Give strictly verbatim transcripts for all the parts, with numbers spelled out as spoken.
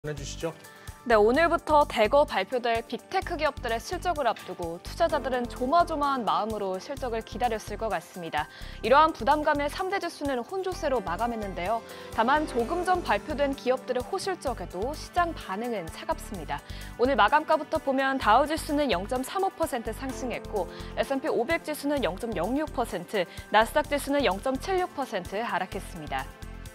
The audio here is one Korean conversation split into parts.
해주시죠. 네, 오늘부터 대거 발표될 빅테크 기업들의 실적을 앞두고 투자자들은 조마조마한 마음으로 실적을 기다렸을 것 같습니다. 이러한 부담감에 삼 대 지수는 혼조세로 마감했는데요. 다만 조금 전 발표된 기업들의 호실적에도 시장 반응은 차갑습니다. 오늘 마감가부터 보면 다우 지수는 영 점 삼오 퍼센트 상승했고 에스 앤 피 오백 지수는 영 점 영육 퍼센트, 나스닥 지수는 영 점 칠육 퍼센트 하락했습니다.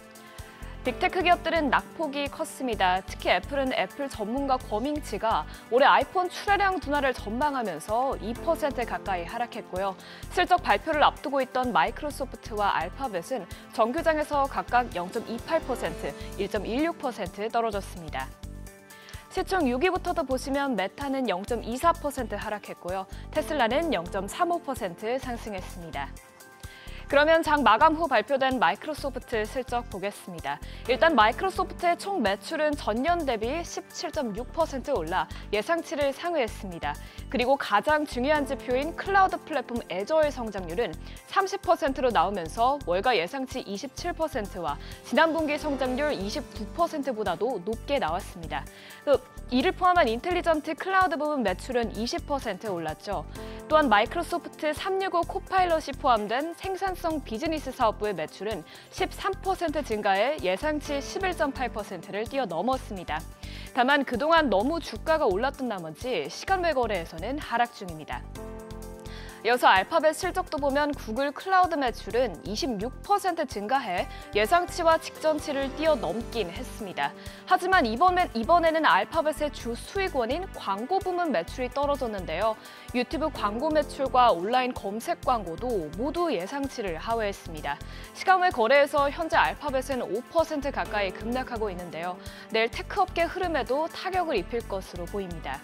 빅테크 기업들은 낙폭이 컸습니다. 특히 애플은 애플 전문가 권밍치가 올해 아이폰 출하량 둔화를 전망하면서 이 퍼센트 가까이 하락했고요. 실적 발표를 앞두고 있던 마이크로소프트와 알파벳은 정규장에서 각각 영 점 이팔 퍼센트, 일 점 일육 퍼센트 떨어졌습니다. 시총 육 위부터도 보시면 메타는 영 점 이사 퍼센트 하락했고요. 테슬라는 영 점 삼오 퍼센트 상승했습니다. 그러면 장 마감 후 발표된 마이크로소프트 실적 보겠습니다. 일단 마이크로소프트의 총 매출은 전년 대비 십칠 점 육 퍼센트 올라 예상치를 상회했습니다. 그리고 가장 중요한 지표인 클라우드 플랫폼 애저의 성장률은 삼십 퍼센트로 나오면서 월가 예상치 이십칠 퍼센트와 지난 분기 성장률 이십구 퍼센트보다도 높게 나왔습니다. 이를 포함한 인텔리전트 클라우드 부분 매출은 이십 퍼센트 올랐죠. 또한 마이크로소프트 삼백육십오 코파일럿이 포함된 생산성 비즈니스 사업부의 매출은 십삼 퍼센트 증가해 예상치 십일 점 팔 퍼센트를 뛰어넘었습니다. 다만 그동안 너무 주가가 올랐던 나머지 시간외 거래에서는 하락 중입니다. 이어서 알파벳 실적도 보면 구글 클라우드 매출은 이십육 퍼센트 증가해 예상치와 직전치를 뛰어넘긴 했습니다. 하지만 이번에, 이번에는 알파벳의 주 수익원인 광고 부문 매출이 떨어졌는데요. 유튜브 광고 매출과 온라인 검색 광고도 모두 예상치를 하회했습니다. 시간외 거래에서 현재 알파벳은 오 퍼센트 가까이 급락하고 있는데요. 내일 테크업계 흐름에도 타격을 입힐 것으로 보입니다.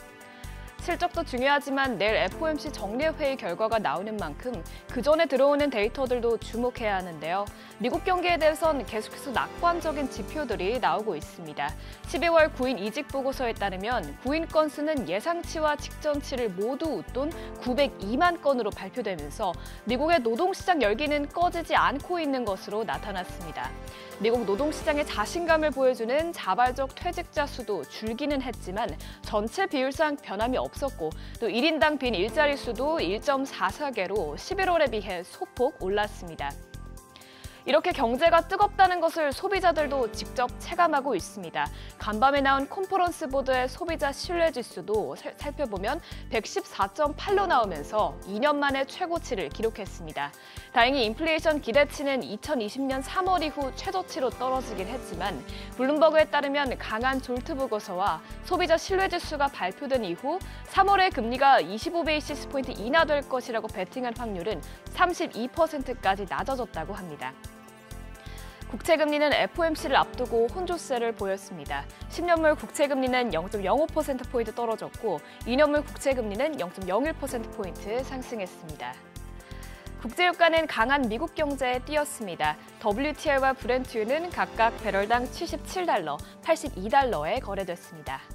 실적도 중요하지만 내일 에프 오 엠 씨 정례회의 결과가 나오는 만큼 그 전에 들어오는 데이터들도 주목해야 하는데요. 미국 경기에 대해선 계속해서 낙관적인 지표들이 나오고 있습니다. 십이월 구인 이직 보고서에 따르면 구인 건수는 예상치와 직전치를 모두 웃돈 구백이만 건으로 발표되면서 미국의 노동시장 열기는 꺼지지 않고 있는 것으로 나타났습니다. 미국 노동시장의 자신감을 보여주는 자발적 퇴직자 수도 줄기는 했지만 전체 비율상 변함이 없었고 또 일 인당 빈 일자리 수도 일 점 사사 개로 십일월에 비해 소폭 올랐습니다. 이렇게 경제가 뜨겁다는 것을 소비자들도 직접 체감하고 있습니다. 간밤에 나온 컨퍼런스 보드의 소비자 신뢰지수도 살펴보면 백십사 점 팔로 나오면서 이 년 만에 최고치를 기록했습니다. 다행히 인플레이션 기대치는 이천이십 년 삼월 이후 최저치로 떨어지긴 했지만 블룸버그에 따르면 강한 졸트 보고서와 소비자 신뢰지수가 발표된 이후 삼월에 금리가 이십오 베이시스 포인트 인하될 것이라고 베팅한 확률은 삼십이 퍼센트까지 낮아졌다고 합니다. 국채금리는 에프 오 엠 씨를 앞두고 혼조세를 보였습니다. 십 년물 국채금리는 영 점 영오 퍼센트 포인트 떨어졌고 이 년물 국채금리는 영 점 영일 퍼센트 포인트 상승했습니다. 국제유가는 강한 미국 경제에 뛰었습니다. 더블유 티 아이와 브렌트유는 각각 배럴당 칠십칠 달러, 팔십이 달러에 거래됐습니다.